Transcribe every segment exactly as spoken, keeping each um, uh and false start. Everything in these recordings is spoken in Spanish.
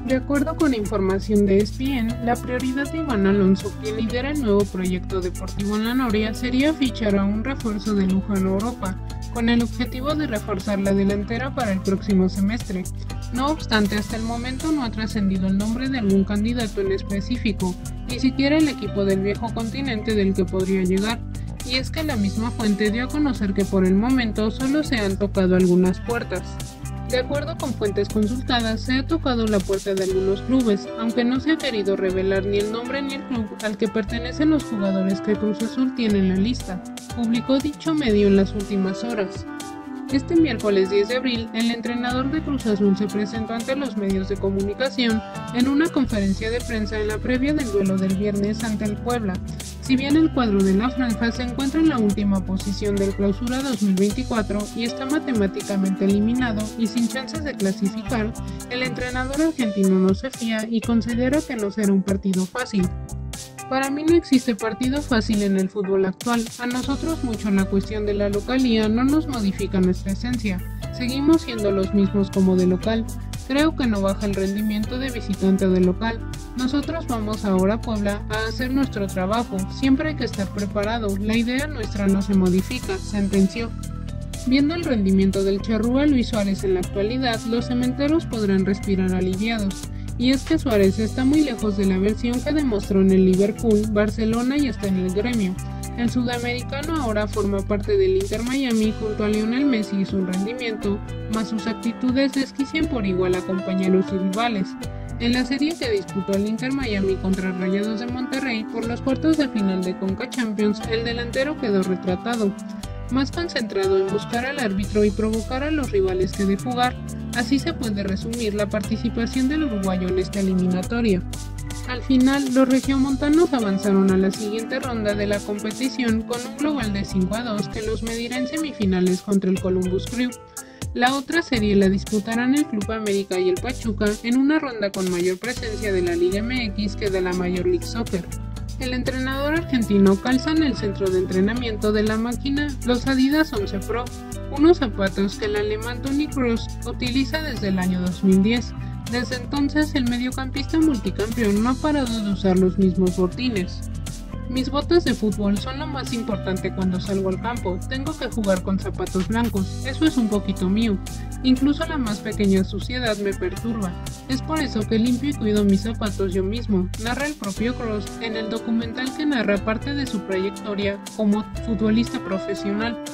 De acuerdo con información de E S P N, la prioridad de Iván Alonso, quien lidera el nuevo proyecto deportivo en la Noria, sería fichar a un refuerzo de lujo en Europa, con el objetivo de reforzar la delantera para el próximo semestre. No obstante, hasta el momento no ha trascendido el nombre de algún candidato en específico, ni siquiera el equipo del viejo continente del que podría llegar. Y es que la misma fuente dio a conocer que por el momento solo se han tocado algunas puertas. De acuerdo con fuentes consultadas, se ha tocado la puerta de algunos clubes, aunque no se ha querido revelar ni el nombre ni el club al que pertenecen los jugadores que Cruz Azul tiene en la lista, publicó dicho medio en las últimas horas. Este miércoles diez de abril, el entrenador de Cruz Azul se presentó ante los medios de comunicación en una conferencia de prensa en la previa del duelo del viernes ante el Puebla. Si bien el cuadro de la franja se encuentra en la última posición del Clausura dos mil veinticuatro y está matemáticamente eliminado y sin chances de clasificar, el entrenador argentino no se fía y considera que no será un partido fácil. Para mí no existe partido fácil en el fútbol actual, a nosotros mucho la cuestión de la localía no nos modifica nuestra esencia, seguimos siendo los mismos como de local, creo que no baja el rendimiento de visitante o de local, nosotros vamos ahora a Puebla a hacer nuestro trabajo, siempre hay que estar preparado, la idea nuestra no se modifica, sentenció. Viendo el rendimiento del charrúa Luis Suárez en la actualidad, los cementeros podrán respirar aliviados. Y es que Suárez está muy lejos de la versión que demostró en el Liverpool, Barcelona y hasta en el Gremio. El sudamericano ahora forma parte del Inter Miami junto a Lionel Messi y su rendimiento, más sus actitudes desquician por igual a compañeros y rivales. En la serie que disputó el Inter Miami contra Rayados de Monterrey por los cuartos de final de Conca Champions, el delantero quedó retratado, más concentrado en buscar al árbitro y provocar a los rivales que de jugar. Así se puede resumir la participación del uruguayo en esta eliminatoria. Al final, los regiomontanos avanzaron a la siguiente ronda de la competición con un global de cinco a dos que los medirá en semifinales contra el Columbus Crew. La otra serie la disputarán el Club América y el Pachuca en una ronda con mayor presencia de la Liga M X que de la Major League Soccer. El entrenador argentino calza en el centro de entrenamiento de la máquina los Adidas once Pro, unos zapatos que el alemán Toni Kroos utiliza desde el año dos mil diez. Desde entonces, el mediocampista multicampeón no ha parado de usar los mismos botines. Mis botas de fútbol son lo más importante cuando salgo al campo, tengo que jugar con zapatos blancos, eso es un poquito mío. Incluso la más pequeña suciedad me perturba, es por eso que limpio y cuido mis zapatos yo mismo, narra el propio Kroos en el documental que narra parte de su trayectoria como futbolista profesional.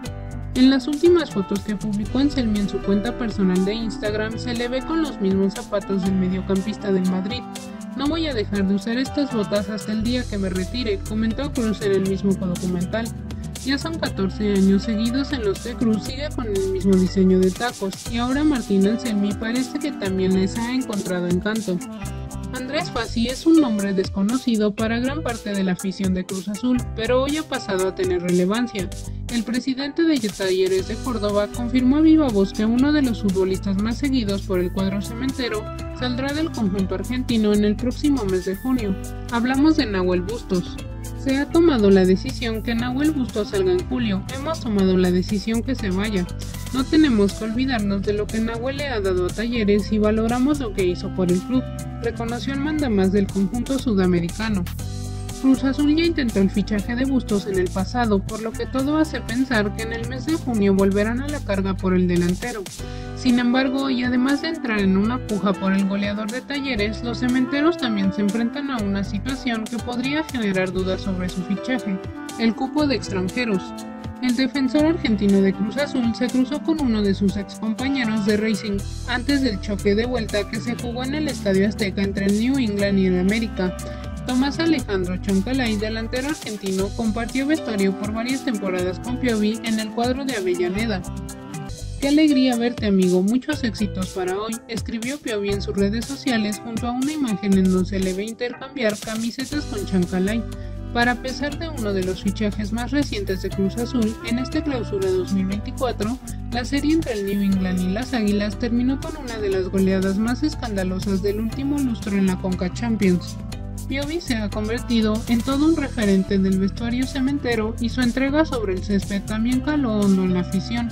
En las últimas fotos que publicó Anselmi en su cuenta personal de Instagram se le ve con los mismos zapatos del mediocampista del Madrid. No voy a dejar de usar estas botas hasta el día que me retire, comentó Kroos en el mismo documental. Ya son catorce años seguidos en los que Kroos sigue con el mismo diseño de tacos y ahora Martín Anselmi parece que también les ha encontrado encanto. Andrés Fassi es un nombre desconocido para gran parte de la afición de Cruz Azul, pero hoy ha pasado a tener relevancia. El presidente de Talleres de Córdoba confirmó a viva voz que uno de los futbolistas más seguidos por el cuadro cementero saldrá del conjunto argentino en el próximo mes de junio. Hablamos de Nahuel Bustos. Se ha tomado la decisión que Nahuel Bustos salga en julio, hemos tomado la decisión que se vaya. No tenemos que olvidarnos de lo que Nahuel le ha dado a Talleres y valoramos lo que hizo por el club, reconoció el mandamás del conjunto sudamericano. Cruz Azul ya intentó el fichaje de Bustos en el pasado, por lo que todo hace pensar que en el mes de junio volverán a la carga por el delantero. Sin embargo, y además de entrar en una puja por el goleador de Talleres, los cementeros también se enfrentan a una situación que podría generar dudas sobre su fichaje, el cupo de extranjeros. El defensor argentino de Cruz Azul se cruzó con uno de sus excompañeros de Racing antes del choque de vuelta que se jugó en el Estadio Azteca entre el New England y el América. Tomás Alejandro Chancalay, delantero argentino, compartió vestuario por varias temporadas con Piovi en el cuadro de Avellaneda. Qué alegría verte, amigo, muchos éxitos para hoy, escribió Piovi en sus redes sociales junto a una imagen en donde se le ve intercambiar camisetas con Chancalay. Para pesar de uno de los fichajes más recientes de Cruz Azul, en este clausura dos mil veinticuatro, la serie entre el New England y las Águilas terminó con una de las goleadas más escandalosas del último lustro en la Conca Champions. Piovi se ha convertido en todo un referente del vestuario cementero y su entrega sobre el césped también caló hondo en la afición.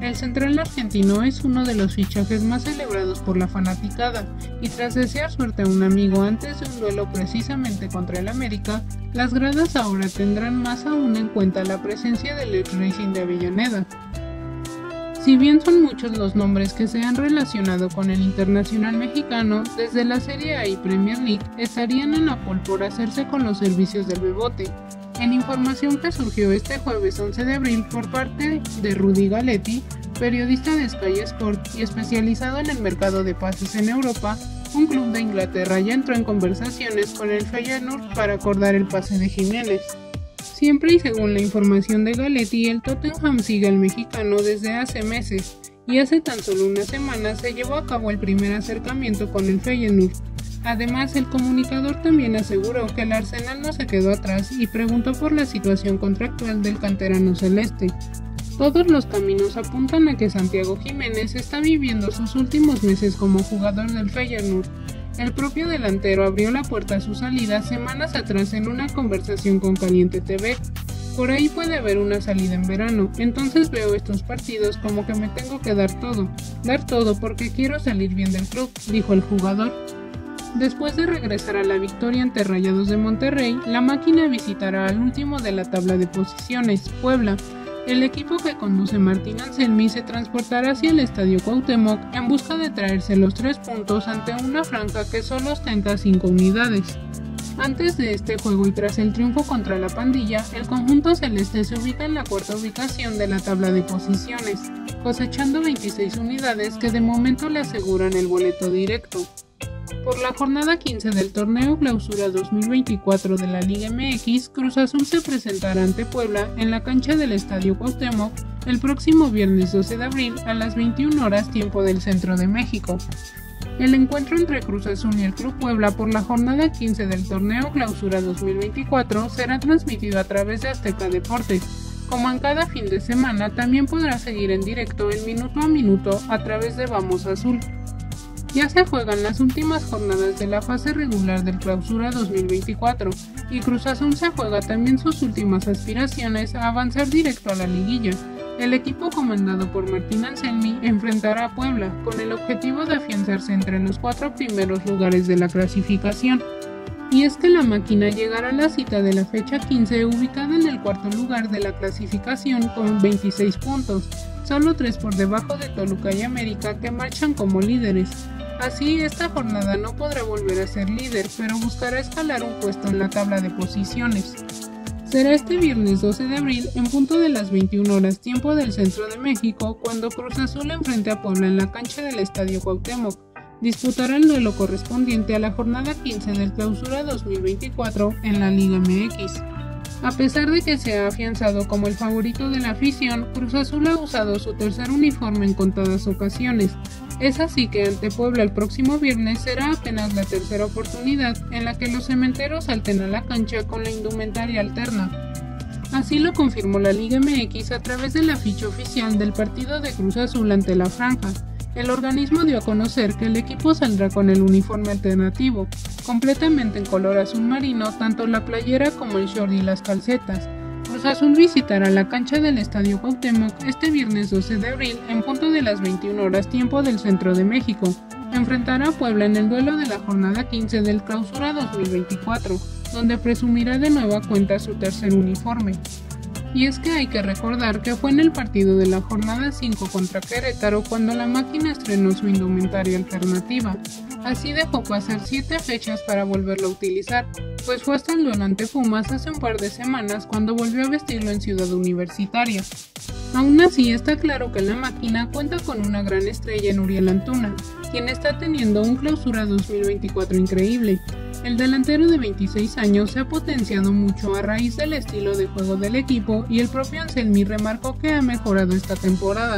El central argentino es uno de los fichajes más celebrados por la fanaticada, y tras desear suerte a un amigo antes de un duelo precisamente contra el América, las gradas ahora tendrán más aún en cuenta la presencia del ex Racing de Avellaneda. Si bien son muchos los nombres que se han relacionado con el internacional mexicano, desde la Serie A y Premier League estarían en la pole por hacerse con los servicios del Bebote. En información que surgió este jueves once de abril por parte de Rudy Galetti, periodista de Sky Sport y especializado en el mercado de pases en Europa, un club de Inglaterra ya entró en conversaciones con el Feyenoord para acordar el pase de Jiménez. Siempre y según la información de Galetti, el Tottenham sigue al mexicano desde hace meses, y hace tan solo una semana se llevó a cabo el primer acercamiento con el Feyenoord. Además, el comunicador también aseguró que el Arsenal no se quedó atrás y preguntó por la situación contractual del canterano celeste. Todos los caminos apuntan a que Santiago Jiménez está viviendo sus últimos meses como jugador del Feyenoord. El propio delantero abrió la puerta a su salida semanas atrás en una conversación con Caliente T V. Por ahí puede haber una salida en verano, entonces veo estos partidos como que me tengo que dar todo, dar todo porque quiero salir bien del club, dijo el jugador. Después de regresar a la victoria ante Rayados de Monterrey, la máquina visitará al último de la tabla de posiciones, Puebla. El equipo que conduce Martín Anselmi se transportará hacia el Estadio Cuauhtémoc en busca de traerse los tres puntos ante una franja que solo ostenta cinco unidades. Antes de este juego y tras el triunfo contra la Pandilla, el conjunto celeste se ubica en la cuarta ubicación de la tabla de posiciones, cosechando veintiséis unidades que de momento le aseguran el boleto directo. Por la jornada quince del torneo Clausura dos mil veinticuatro de la Liga M X, Cruz Azul se presentará ante Puebla en la cancha del Estadio Cuauhtémoc el próximo viernes doce de abril a las veintiuna horas tiempo del centro de México. El encuentro entre Cruz Azul y el Club Puebla por la jornada quince del torneo Clausura dos mil veinticuatro será transmitido a través de Azteca Deportes. Como en cada fin de semana, también podrá seguir en directo el minuto a minuto a través de Vamos Azul. Ya se juegan las últimas jornadas de la fase regular del Clausura dos mil veinticuatro y Cruz Azul se juega también sus últimas aspiraciones a avanzar directo a la liguilla. El equipo comandado por Martín Anselmi enfrentará a Puebla con el objetivo de afianzarse entre los cuatro primeros lugares de la clasificación. Y es que la máquina llegará a la cita de la fecha quince ubicada en el cuarto lugar de la clasificación con veintiséis puntos, solo tres por debajo de Toluca y América que marchan como líderes. Así, esta jornada no podrá volver a ser líder, pero buscará escalar un puesto en la tabla de posiciones. Será este viernes doce de abril en punto de las veintiuna horas tiempo del centro de México cuando Cruz Azul enfrente a Puebla en la cancha del Estadio Cuauhtémoc. Disputará el duelo correspondiente a la jornada quince del Clausura dos mil veinticuatro en la Liga M X. A pesar de que se ha afianzado como el favorito de la afición, Cruz Azul ha usado su tercer uniforme en contadas ocasiones. Es así que ante Puebla el próximo viernes será apenas la tercera oportunidad en la que los cementeros salten a la cancha con la indumentaria alterna. Así lo confirmó la Liga M X a través de la ficha oficial del partido de Cruz Azul ante la franja. El organismo dio a conocer que el equipo saldrá con el uniforme alternativo, completamente en color azul marino, tanto la playera como el short y las calcetas. Cruz Azul visitará la cancha del Estadio Cuauhtémoc este viernes doce de abril en punto de las veintiuna horas tiempo del centro de México. Enfrentará a Puebla en el duelo de la jornada quince del Clausura dos mil veinticuatro, donde presumirá de nueva cuenta su tercer uniforme. Y es que hay que recordar que fue en el partido de la jornada cinco contra Querétaro cuando la máquina estrenó su indumentaria alternativa. Así dejó pasar siete fechas para volverlo a utilizar, pues fue hasta el duelo ante Pumas hace un par de semanas cuando volvió a vestirlo en Ciudad Universitaria. Aún así está claro que la máquina cuenta con una gran estrella en Uriel Antuna, quien está teniendo un Clausura dos mil veinticuatro increíble. El delantero de veintiséis años se ha potenciado mucho a raíz del estilo de juego del equipo y el propio Anselmi remarcó que ha mejorado esta temporada.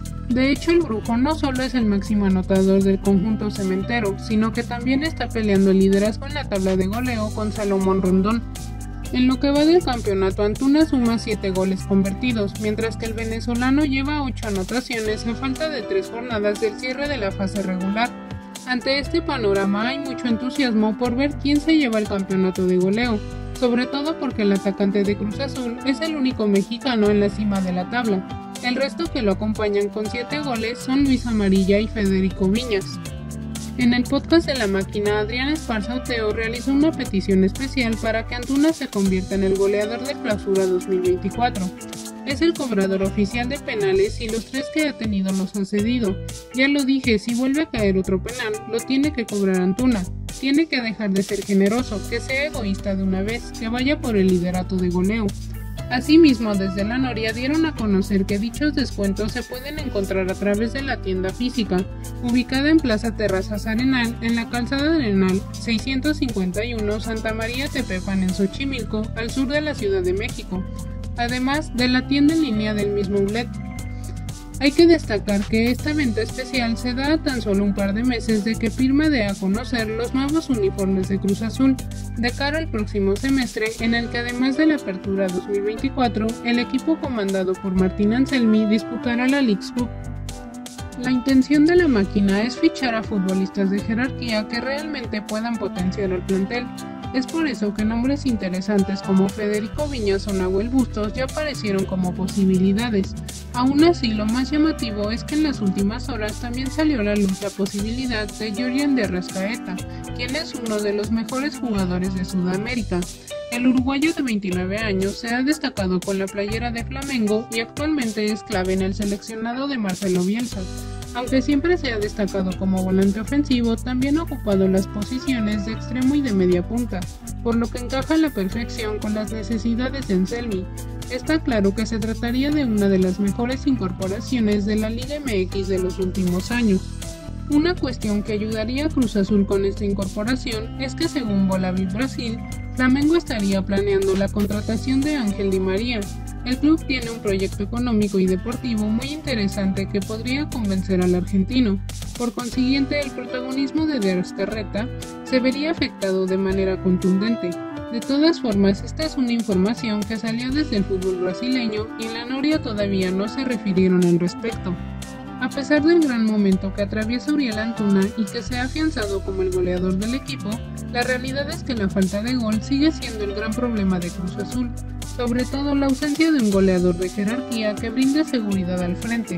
De hecho, el Brujo no solo es el máximo anotador del conjunto cementero, sino que también está peleando el liderazgo en la tabla de goleo con Salomón Rondón. En lo que va del campeonato, Antuna suma siete goles convertidos, mientras que el venezolano lleva ocho anotaciones a falta de tres jornadas del cierre de la fase regular. Ante este panorama hay mucho entusiasmo por ver quién se lleva el campeonato de goleo, sobre todo porque el atacante de Cruz Azul es el único mexicano en la cima de la tabla. El resto que lo acompañan con siete goles son Luis Amarilla y Federico Viñas. En el podcast de La Máquina, Adrián Esparza Oteo realizó una petición especial para que Antuna se convierta en el goleador de Clausura dos mil veinticuatro. Es el cobrador oficial de penales y los tres que ha tenido los ha cedido. Ya lo dije, si vuelve a caer otro penal, lo tiene que cobrar Antuna. Tiene que dejar de ser generoso, que sea egoísta de una vez, que vaya por el liderato de goleo. Asimismo, desde la Noria dieron a conocer que dichos descuentos se pueden encontrar a través de la tienda física, ubicada en Plaza Terrazas Arenal, en la calzada Arenal seiscientos cincuenta y uno Santa María Tepepan en Xochimilco, al sur de la Ciudad de México, además de la tienda en línea del mismo outlet. Hay que destacar que esta venta especial se da a tan solo un par de meses de que Pirma dé a conocer los nuevos uniformes de Cruz Azul, de cara al próximo semestre, en el que además de la Apertura dos mil veinticuatro, el equipo comandado por Martín Anselmi disputará la Leagues Cup. La intención de La Máquina es fichar a futbolistas de jerarquía que realmente puedan potenciar al plantel. Es por eso que nombres interesantes como Federico Viñas o Nahuel Bustos ya aparecieron como posibilidades. Aún así, lo más llamativo es que en las últimas horas también salió a la luz la posibilidad de Jordan de Arrascaeta, quien es uno de los mejores jugadores de Sudamérica. El uruguayo de veintinueve años se ha destacado con la playera de Flamengo y actualmente es clave en el seleccionado de Marcelo Bielsa. Aunque siempre se ha destacado como volante ofensivo, también ha ocupado las posiciones de extremo y de media punta, por lo que encaja a la perfección con las necesidades de Anselmi. Está claro que se trataría de una de las mejores incorporaciones de la Liga M X de los últimos años. Una cuestión que ayudaría a Cruz Azul con esta incorporación es que, según Bolavip Brasil, Flamengo estaría planeando la contratación de Ángel Di María. El club tiene un proyecto económico y deportivo muy interesante que podría convencer al argentino. Por consiguiente, el protagonismo de De Arrascaeta se vería afectado de manera contundente. De todas formas, esta es una información que salió desde el fútbol brasileño y en la Noria todavía no se refirieron al respecto. A pesar del gran momento que atraviesa Uriel Antuna y que se ha afianzado como el goleador del equipo, la realidad es que la falta de gol sigue siendo el gran problema de Cruz Azul, sobre todo la ausencia de un goleador de jerarquía que brinde seguridad al frente.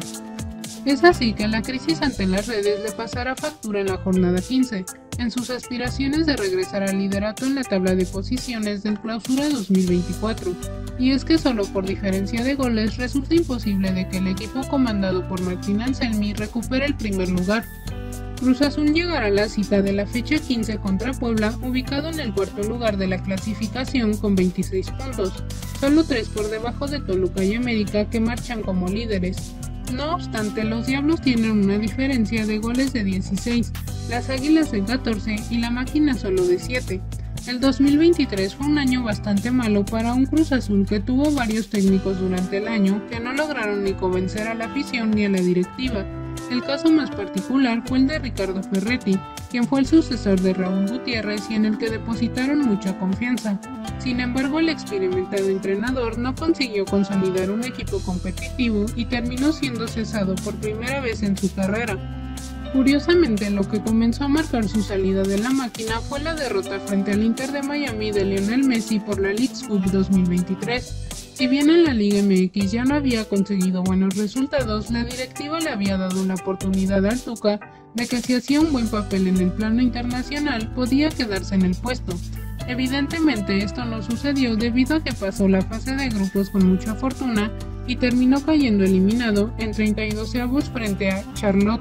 Es así que la crisis ante las redes le pasará factura en la jornada quince, en sus aspiraciones de regresar al liderato en la tabla de posiciones del Clausura dos mil veinticuatro, y es que solo por diferencia de goles resulta imposible de que el equipo comandado por Martín Anselmi recupere el primer lugar. Cruz Azul llegará a la cita de la fecha quince contra Puebla, ubicado en el cuarto lugar de la clasificación con veintiséis puntos, solo tres por debajo de Toluca y América, que marchan como líderes. No obstante, los Diablos tienen una diferencia de goles de dieciséis, las Águilas de catorce y la Máquina solo de siete. El dos mil veintitrés fue un año bastante malo para un Cruz Azul que tuvo varios técnicos durante el año que no lograron ni convencer a la afición ni a la directiva. El caso más particular fue el de Ricardo Ferretti, quien fue el sucesor de Raúl Gutiérrez y en el que depositaron mucha confianza. Sin embargo, el experimentado entrenador no consiguió consolidar un equipo competitivo y terminó siendo cesado por primera vez en su carrera. Curiosamente, lo que comenzó a marcar su salida de la máquina fue la derrota frente al Inter de Miami de Lionel Messi por la Leagues Cup dos mil veintitrés. Si bien en la Liga M X ya no había conseguido buenos resultados, la directiva le había dado la oportunidad al Tuca de que si hacía un buen papel en el plano internacional podía quedarse en el puesto. Evidentemente esto no sucedió debido a que pasó la fase de grupos con mucha fortuna y terminó cayendo eliminado en treinta y doceavos frente a Charlotte.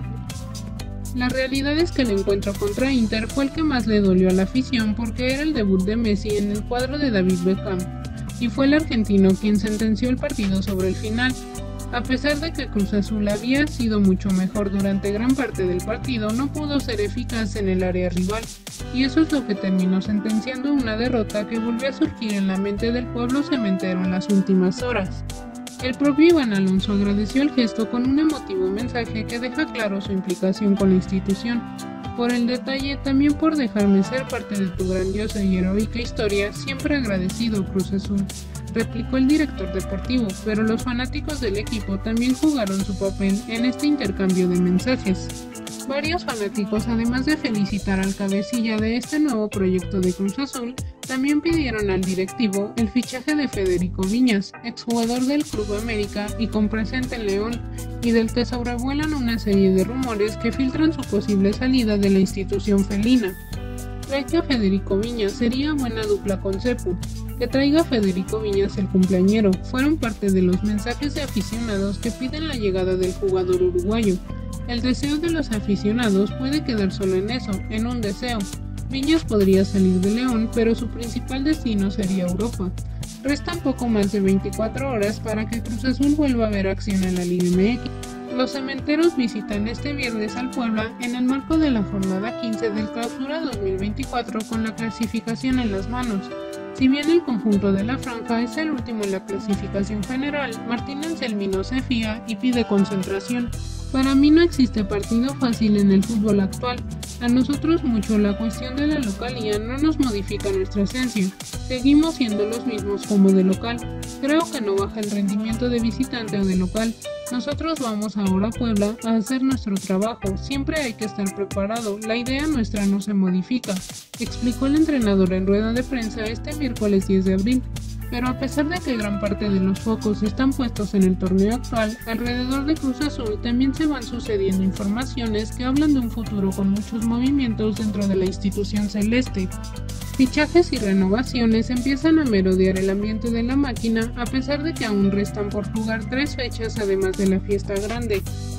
La realidad es que el encuentro contra Inter fue el que más le dolió a la afición porque era el debut de Messi en el cuadro de David Beckham, y fue el argentino quien sentenció el partido sobre el final. A pesar de que Cruz Azul había sido mucho mejor durante gran parte del partido, no pudo ser eficaz en el área rival, y eso es lo que terminó sentenciando una derrota que volvió a surgir en la mente del pueblo cementero en las últimas horas. El propio Iván Alonso agradeció el gesto con un emotivo mensaje que deja claro su implicación con la institución. Por el detalle, también por dejarme ser parte de tu grandiosa y heroica historia, siempre agradecido, Cruz Azul, replicó el director deportivo, pero los fanáticos del equipo también jugaron su papel en este intercambio de mensajes. Varios fanáticos, además de felicitar al cabecilla de este nuevo proyecto de Cruz Azul, También pidieron al directivo el fichaje de Federico Viñas, exjugador del Club América y con presente en León, y del que sobrevuelan una serie de rumores que filtran su posible salida de la institución felina. Cree que Federico Viñas sería buena dupla con Cepu. Que traiga a Federico Viñas el cumpleañero fueron parte de los mensajes de aficionados que piden la llegada del jugador uruguayo. El deseo de los aficionados puede quedar solo en eso, en un deseo. Viñas podría salir de León, pero su principal destino sería Europa. Restan poco más de veinticuatro horas para que Cruz Azul vuelva a ver acción en la Liga M X. Los cementeros visitan este viernes al Puebla en el marco de la jornada quince del Clausura dos mil veinticuatro con la clasificación en las manos. Si bien el conjunto de la franja es el último en la clasificación general, Martín Anselmi se fía y pide concentración. Para mí no existe partido fácil en el fútbol actual. A nosotros mucho la cuestión de la localía no nos modifica nuestra esencia. Seguimos siendo los mismos como de local. Creo que no baja el rendimiento de visitante o de local. Nosotros vamos ahora a Puebla a hacer nuestro trabajo. Siempre hay que estar preparado. La idea nuestra no se modifica, explicó el entrenador en rueda de prensa este miércoles diez de abril. Pero a pesar de que gran parte de los focos están puestos en el torneo actual, alrededor de Cruz Azul también se van sucediendo informaciones que hablan de un futuro con muchos movimientos dentro de la institución celeste. Fichajes y renovaciones empiezan a merodear el ambiente de la máquina a pesar de que aún restan por jugar tres fechas además de la fiesta grande.